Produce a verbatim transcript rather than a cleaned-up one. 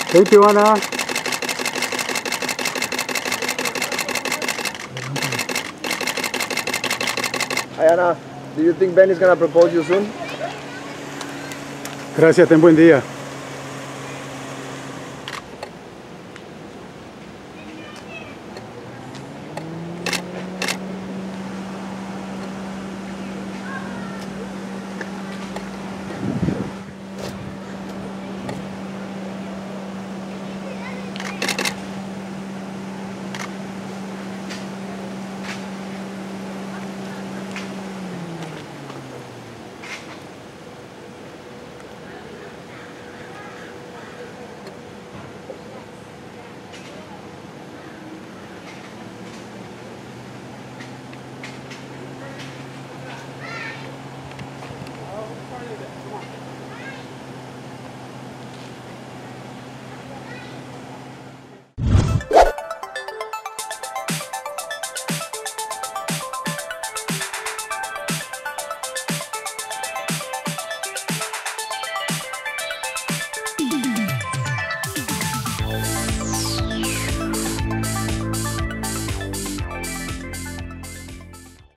Thank you, Ana. Hi Ana, do you think Ben is gonna propose you soon? Gracias, ten buen día.